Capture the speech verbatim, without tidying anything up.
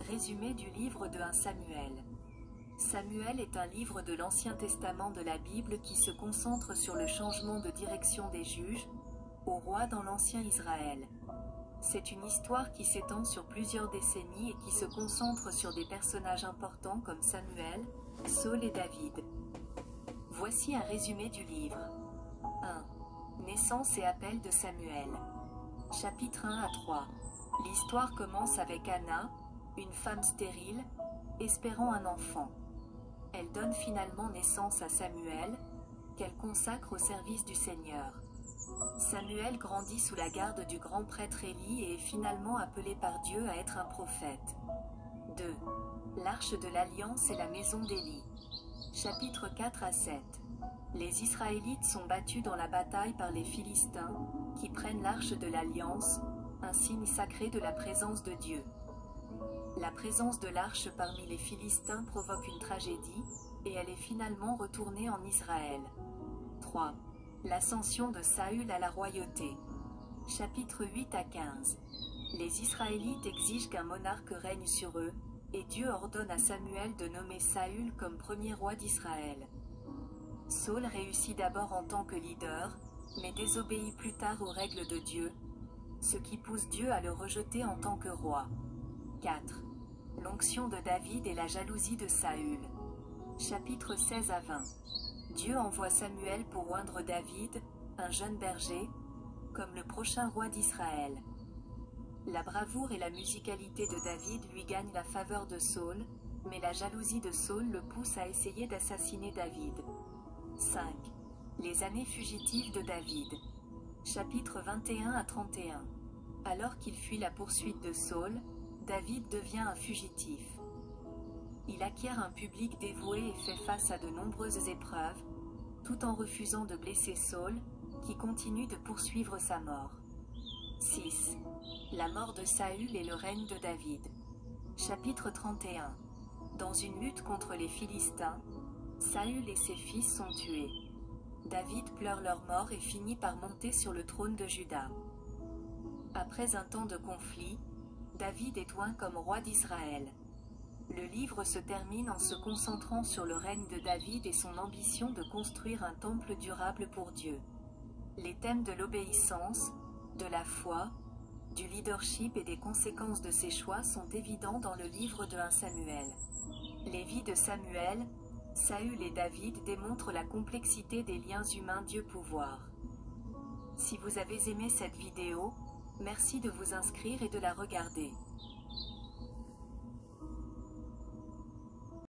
Résumé du livre de un Samuel. Samuel est un livre de l'Ancien Testament de la Bible qui se concentre sur le changement de direction des juges, au roi dans l'Ancien Israël. C'est une histoire qui s'étend sur plusieurs décennies et qui se concentre sur des personnages importants comme Samuel, Saul et David. Voici un résumé du livre. un. Naissance et appel de Samuel. Chapitres un à trois. L'histoire commence avec Anna, une femme stérile, espérant un enfant. Elle donne finalement naissance à Samuel, qu'elle consacre au service du Seigneur. Samuel grandit sous la garde du grand prêtre Élie et est finalement appelé par Dieu à être un prophète. deux. L'arche de l'Alliance et la maison d'Élie. Chapitres quatre à sept. Les Israélites sont battus dans la bataille par les Philistins, qui prennent l'arche de l'Alliance, un signe sacré de la présence de Dieu. La présence de l'arche parmi les Philistins provoque une tragédie, et elle est finalement retournée en Israël. trois. L'ascension de Saül à la royauté. Chapitres huit à quinze. Les Israélites exigent qu'un monarque règne sur eux, et Dieu ordonne à Samuel de nommer Saül comme premier roi d'Israël. Saul réussit d'abord en tant que leader, mais désobéit plus tard aux règles de Dieu, ce qui pousse Dieu à le rejeter en tant que roi. quatre. L'onction de David et la jalousie de Saül. Chapitres seize à vingt. Dieu envoie Samuel pour oindre David, un jeune berger, comme le prochain roi d'Israël. La bravoure et la musicalité de David lui gagnent la faveur de Saul, mais la jalousie de Saul le pousse à essayer d'assassiner David. cinq. Les années fugitives de David. Chapitres vingt et un à trente et un. Alors qu'il fuit la poursuite de Saul, David devient un fugitif. Il acquiert un public dévoué et fait face à de nombreuses épreuves, tout en refusant de blesser Saul, qui continue de poursuivre sa mort. six. La mort de Saül et le règne de David. Chapitre trente et un. Dans une lutte contre les Philistins, Saül et ses fils sont tués. David pleure leur mort et finit par monter sur le trône de Juda. Après un temps de conflit, David est oint comme roi d'Israël. Le livre se termine en se concentrant sur le règne de David et son ambition de construire un temple durable pour Dieu. Les thèmes de l'obéissance, de la foi, du leadership et des conséquences de ses choix sont évidents dans le livre de un Samuel. Les vies de Samuel, Saül et David démontrent la complexité des liens humains Dieu-pouvoir. Si vous avez aimé cette vidéo, merci de vous inscrire et de la regarder.